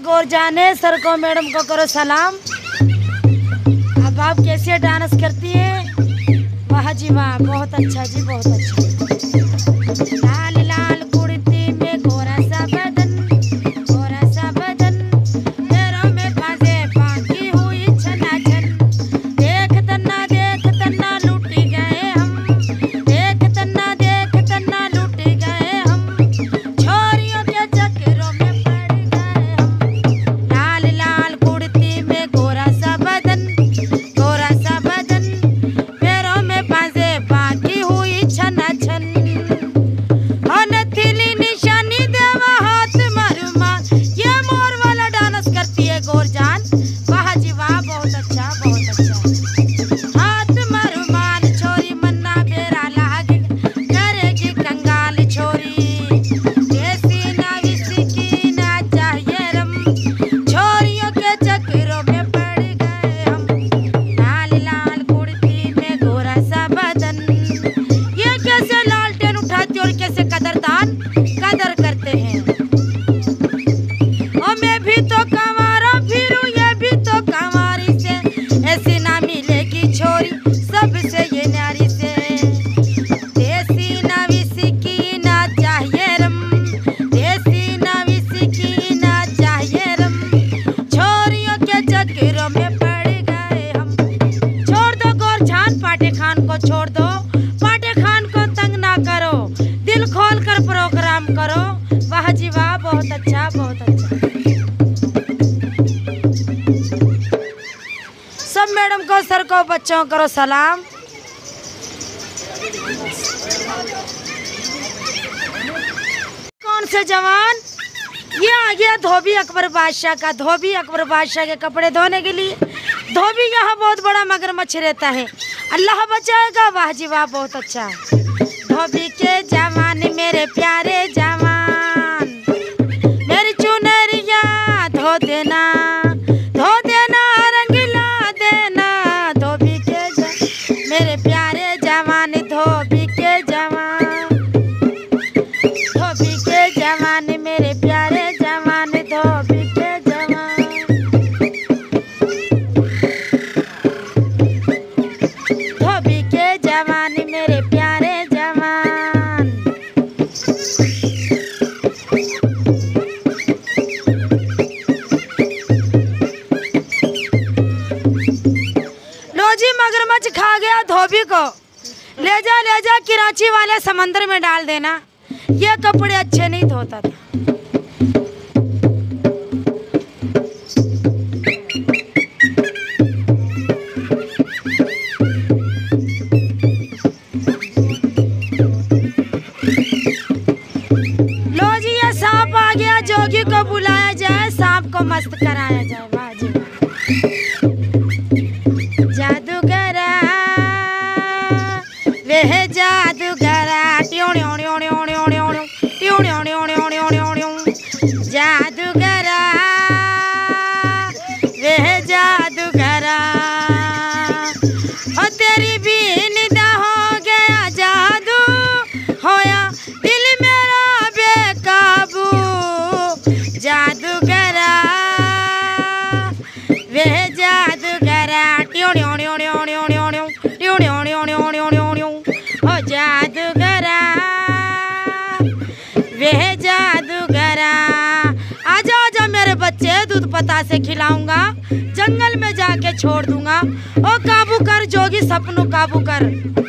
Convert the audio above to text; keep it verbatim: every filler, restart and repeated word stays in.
गौर जाने सर को मैडम को करो सलाम। अब आप कैसे डांस करती हैं? वाह जी वाह, बहुत अच्छा जी, बहुत अच्छा। लाल लाल कुर्ती में गोरा सा बदन, गोरा सा बदन, पैरों में बाजे बाकी हुई छनाछन। देख तन्ना देख तन्ना लूटी गए हम, देख तन्ना देख तन्ना लूटी गए हम, छोरियों के चक्करों में पड़ गए हम। लाल लाल कुर्ती में गोरा सा बदन, गोरा सा बदन, पैरों में बाजे बाकी हुई छनाछन। और नथीली निशानी देवा हाथ मरुमा, ये मोर वाला डांस करती है गोरजान। वाह जी वाह, बहुत अच्छा, बहुत अच्छा। हाथ मरुमान छोरी मन्ना बेरा लाग, करेगी कंगाल छोरी, देसी ना विसी की ना चाहिए रम, छोरियों के चक्करों में पड़ गए हम। लाल लाल कुर्ती में गोरा सा बदन, ये कैसे लालटेन उठाती और कैसे कदरदान कदर करते हैं। और मैं भी तो कंवारा फिरूं, ये भी तो कंवारी से, ऐसी ना मिलेगी छोरी सबसे ये नारी से। देसी ना विसी की ना चाहिए रम, देसी ना विसी की ना चाहिए रम, छोरियों के चक्करों में पड़ गए हम। छोड़ दो गोरजान पाटे खान को, छोड़ दो पाटे खान को, तंग ना करो, दिल खोल कर प्रोग्राम करो। वाह जी वाह, बहुत अच्छा, बहुत अच्छा। सब मैडम को सर को बच्चों करो सलाम। कौन से जवान? ये आ गया धोबी अकबर बादशाह का, धोबी अकबर बादशाह के कपड़े धोने के लिए। धोबी यहाँ बहुत बड़ा मगरमच्छ रहता है, अल्लाह बचाएगा। वाह जी वाह, बहुत अच्छा। धोबी के जवान मेरे प्यारे जवान, मेरी चुनरिया धो देना, धो देना, रंग ला देना। धोबी के जवान मेरे प्यारे जवान, धोबी के जवान, धोबी के जवान मेरे प्यारे जवान, धोबी के जवान। धोबी के जवान मेरे प्यारे जवान। लो जी, मगरमच्छ खा गया धोबी को, ले जा ले जा कराची वाले समंदर में डाल देना। ये कपड़े अच्छे नहीं धोता था। लो जी, ये सांप आ गया, जोगी को बुलाया जाए, सांप को मस्त कराया जाए। वाह जी जादूगरा, वह जादूगरा, ट्यों ट्यों ट्यों ट्यों ट्यों ट्यों ट्यों ट्यों ट्यों ट्यों ट्यों ट्यों, जादूगरा, वह जादूगरा। और तेरी भी निदा हो गया जादू, होया दिल मेरा बेकाबू, जादूगरा, वह जादूगरा, ट्यों ट्यों ट्यों ट्यों ट्यों ट्यों ट्यों ट्यों ट्यों ट्यों ट्यों ट्यों ट्यों, ओ जादूगरा, वह जादूगरा। आजा आजा मेरे बच्चे, दूध पता से खिलाऊंगा, जंगल में जाके छोड़ दूंगा। ओ काबू कर जोगी, सपनों काबू कर।